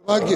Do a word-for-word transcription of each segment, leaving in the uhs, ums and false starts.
भाग्य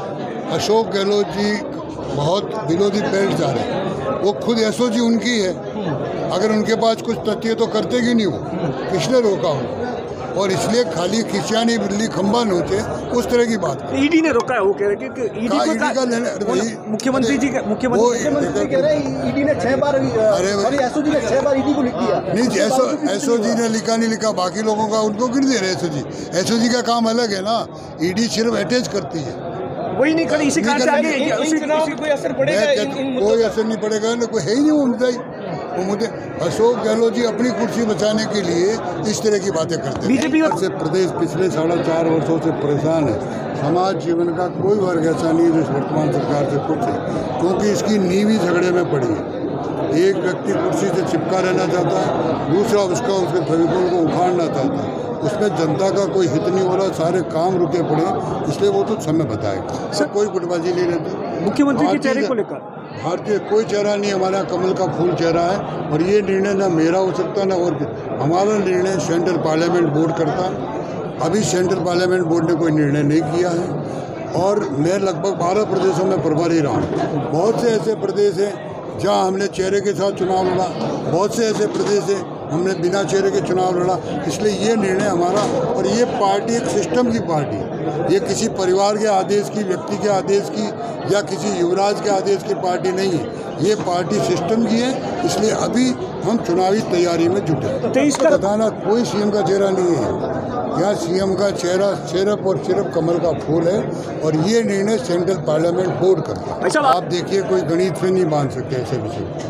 अशोक गहलोत जी बहुत विरोधी बेल्ट जा रहे हैं। वो खुद एसओजी उनकी है, अगर उनके पास कुछ तथ्य तो करते क्यों नहीं वो, किसने रोका उनको? और इसलिए खाली खिसियानी बिल्ली खंबा नोचे उस तरह की बात। ईडी ने रोका है, वो कह रहे हैं कि ईडी को ईडी का लेने मुख्यमंत्री जी का मुख्यमंत्री कह रहे हैं ईडी ने छह बार अरे एसओजी ने छह बार ईडी को लिख दिया। नहीं, एसओजी ने लिखा नहीं लिखा, बाकी लोगों का उनको गिर दे रहे एसओजी। एसओजी का काम अलग है ना, ईडी सिर्फ अटैच करती है, वही नहीं कर इसी कारण से आगे इसी चुनाव का कोई असर पड़ेगा? कोई असर नहीं पड़ेगा ना, कोई है ही नहीं वो मुद्दा ही। वो मुद्दे अशोक गहलोत जी अपनी कुर्सी बचाने के लिए इस तरह की बातें करते हैं। बीजेपी से प्रदेश पिछले साढ़े चार वर्षों से परेशान है। समाज जीवन का कोई वर्ग ऐसा नहीं है जो वर्तमान सरकार से खुश है, क्योंकि इसकी नींव ही झगड़े में पड़ी है। एक व्यक्ति कुर्सी से चिपका रहना चाहता है, दूसरा उसका उसके फेविकोल को उखाड़ना चाहता है। उसमें जनता का कोई हित नहीं हो रहा, सारे काम रुके पड़े, इसलिए वो तो समय बताएगा। सर कोई गुटबाजी नहीं रहती। मुख्यमंत्री के चेहरे को लेकर भारतीय कोई चेहरा नहीं, हमारा कमल का फूल चेहरा है। और ये निर्णय ना मेरा हो सकता ना और हमारा निर्णय सेंट्रल पार्लियामेंट बोर्ड करता है। अभी सेंट्रल पार्लियामेंट बोर्ड ने कोई निर्णय नहीं किया है और मैं लगभग बारह प्रदेशों में प्रभारी रहा हूँ। बहुत से ऐसे प्रदेश हैं जहाँ हमने चेहरे के साथ चुनाव लड़ा, बहुत से ऐसे प्रदेश हैं हमने बिना चेहरे के चुनाव लड़ा। इसलिए ये निर्णय हमारा, और ये पार्टी एक सिस्टम की पार्टी है, ये किसी परिवार के आदेश की, व्यक्ति के आदेश की या किसी युवराज के आदेश की पार्टी नहीं है, ये पार्टी सिस्टम की है। इसलिए अभी हम चुनावी तैयारी में जुटे। बताना कोई सीएम का चेहरा नहीं है, यहाँ सीएम का चेहरा सिर्फ और सिर्फ कमल का फूल है और ये निर्णय सेंट्रल पार्लियामेंट बोर्ड करता है। आप देखिए, कोई गणित से नहीं बांध सकते ऐसे विषय।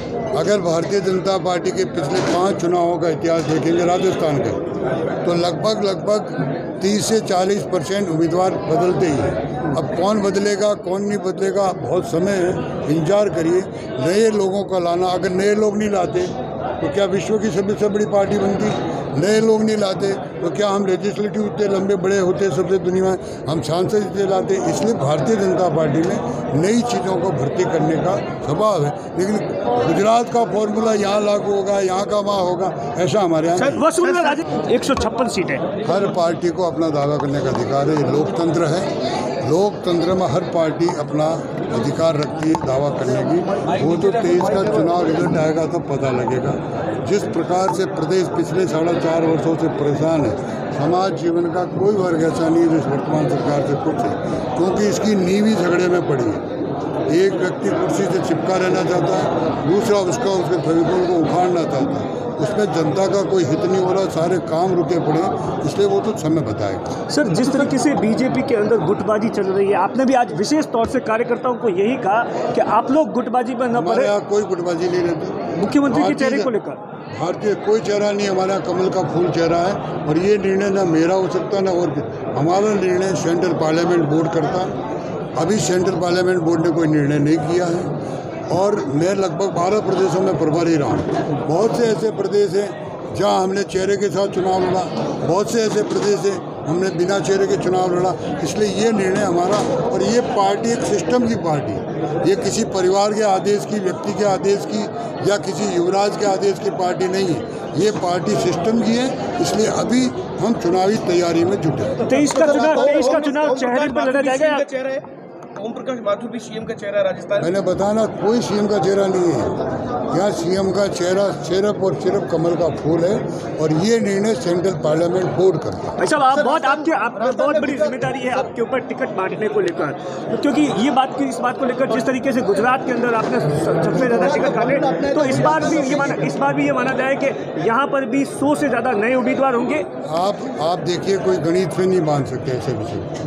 अगर भारतीय जनता पार्टी के पिछले पांच चुनावों का इतिहास देखेंगे राजस्थान का, तो लगभग लगभग तीस से चालीस परसेंट उम्मीदवार बदलते ही हैं। अब कौन बदलेगा कौन नहीं बदलेगा बहुत समय है, इंतजार करिए। नए लोगों का लाना, अगर नए लोग नहीं लाते तो क्या विश्व की सबसे बड़ी पार्टी बनती? नए लोग नहीं लाते तो क्या हम लेजिस्लेटिव इतने लंबे बड़े होते सबसे दुनिया में, हम सांसद इतने लाते? इसलिए भारतीय जनता पार्टी में नई चीज़ों को भर्ती करने का स्वभाव है। लेकिन गुजरात का फॉर्मूला यहाँ लागू होगा, यहाँ का वहाँ होगा, ऐसा हमारे यहाँ एक सौ छप्पन सीटें। हर पार्टी को अपना दावा करने का अधिकार है, ये लोकतंत्र है। लोकतंत्र में हर पार्टी अपना अधिकार रखती है दावा करने की। वो तो तेईस का चुनाव रिजल्ट आएगा तब पता लगेगा। जिस प्रकार से प्रदेश पिछले साढ़े चार वर्षों से परेशान है, समाज जीवन का कोई वर्ग ऐसा नहीं है जो वर्तमान सरकार से खुश है, क्योंकि इसकी नींव ही झगड़े में पड़ी है। एक व्यक्ति कुर्सी से चिपका रहना चाहता है, दूसरा उसका उसके फेविकोल को उखाड़ना चाहता है। उसमें जनता का कोई हित नहीं हो रहा, सारे काम रुके पड़े, इसलिए वो तो समय बताएगा। सर, जिस तरीके से बीजेपी के अंदर गुटबाजी चल रही है, आपने भी आज विशेष तौर से कार्यकर्ताओं को यही कहा कि आप लोग गुटबाजी पर न पड़े। यहाँ कोई गुटबाजी नहीं रहती। मुख्यमंत्री के चेहरे को लेकर भारतीय कोई चेहरा नहीं, हमारा कमल का फूल चेहरा है। और ये निर्णय ना मेरा हो सकता ना और हमारा निर्णय सेंट्रल पार्लियामेंट बोर्ड करता है। अभी सेंट्रल पार्लियामेंट बोर्ड ने कोई निर्णय नहीं किया है और मैं लगभग बारह प्रदेशों में प्रभारी रहा हूँ। बहुत से ऐसे प्रदेश हैं जहाँ हमने चेहरे के साथ चुनाव लड़ा, बहुत से ऐसे प्रदेश हैं हमने बिना चेहरे के चुनाव लड़ा। इसलिए ये निर्णय हमारा, और ये पार्टी एक सिस्टम की पार्टी है, ये किसी परिवार के आदेश की, व्यक्ति के आदेश की या किसी युवराज के आदेश की पार्टी नहीं है, ये पार्टी सिस्टम की है। इसलिए अभी हम चुनावी तैयारी में जुटे। तेईस का चुनाव तेईस का चुनाव चेहरे पर लड़ा जाएगा। ओम प्रकाश माथुर भी सीएम का चेहरा राजस्थान। मैंने बताना कोई सीएम का चेहरा नहीं है, यहाँ सीएम का चेहरा सिर्फ और सिर्फ कमल का फूल है और ये निर्णय सेंट्रल पार्लियामेंट बोर्ड करता है। अच्छा, आप बहुत आपके आप बहुत बड़ी जिम्मेदारी है आपके ऊपर टिकट बांटने को लेकर, क्योंकि ये बात की इस बात को लेकर जिस तरीके से गुजरात के अंदर आपने सबसे ज्यादा टिकट काटे, तो इस बार भी ये माना इस बार भी ये माना जाए कि यहाँ पर भी सौ से ज्यादा नए उम्मीदवार होंगे। आप आप देखिए, कोई गणित से नहीं बांध सकते ऐसे विषय।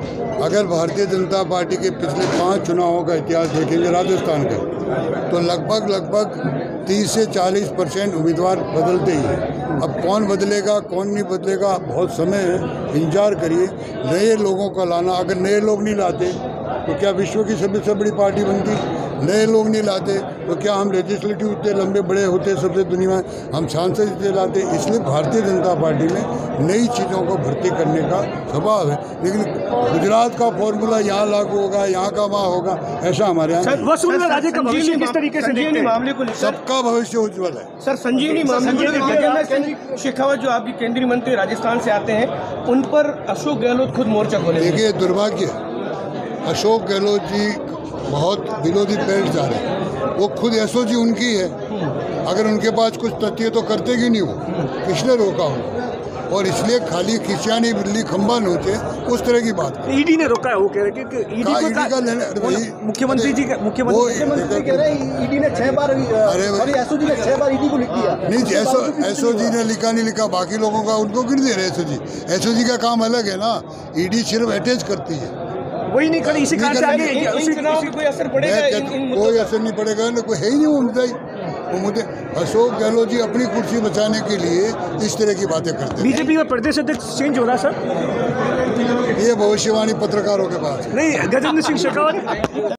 अगर भारतीय जनता पार्टी के पिछले पांच चुनावों का इतिहास देखेंगे राजस्थान का, तो लगभग लगभग तीस से चालीस परसेंट उम्मीदवार बदलते ही हैं। अब कौन बदलेगा कौन नहीं बदलेगा बहुत समय है, इंतजार करिए। नए लोगों का लाना, अगर नए लोग नहीं लाते तो क्या विश्व की सबसे बड़ी पार्टी बनती? नए लोग नहीं लाते तो क्या हम लेजिस्लेटिव इतने लंबे बड़े होते सबसे दुनिया में, हम सांसद इतने लाते? इसलिए भारतीय जनता पार्टी में नई चीज़ों को भर्ती करने का स्वभाव है, लेकिन गुजरात का फॉर्मूला यहाँ लागू होगा, यहाँ का वहाँ होगा, ऐसा हमारे यहाँ नहीं। वसुंधरा राजे का भविष्य किस तरीके से देखते हैं? मामले को लेकर सबका भविष्य उज्जवल है। सर, संजीवनी मामले को लेकर शेखावत जो आपके केंद्रीय मंत्री राजस्थान से आते हैं, उन पर अशोक गहलोत खुद मोर्चा खोले। देखिए, दुर्भाग्य अशोक गहलोत जी बहुत विरोधी पेड़ जा रहे हैं। वो खुद एसओजी उनकी है, अगर उनके पास कुछ तथ्य तो करते कि नहीं, वो किसने रोका हो? और इसलिए खाली खिसियानी बिल्ली खंबा नोचे, उस तरह की बात। ईडी ने रोका है, वो कह रहे हैं कि ईडी को मुख्यमंत्री जी का मुख्यमंत्री कह रहे हैं ईडी ने छह बार अरे एसओजी ने छह बार ईडी को लिख दिया। नहीं, एसओजी ने लिखा नहीं लिखा, बाकी लोगों का उनको गिर दे रहे एसओजी। एसओजी का काम अलग है ना, ईडी सिर्फ अटैच करती है, वही नहीं करी। इसी कारण से आगे कोई असर पड़ेगा? कोई असर नहीं पड़ेगा ना, कोई है ही नहीं वो मुद्दा ही। वो मुद्दे अशोक गहलोत जी अपनी कुर्सी बचाने के लिए इस तरह की बातें करते हैं। बीजेपी में प्रदेश अध्यक्ष चेंज हो रहा सर? ये भविष्यवाणी पत्रकारों के पास नहीं, गजेंद्र सिंह शेखावत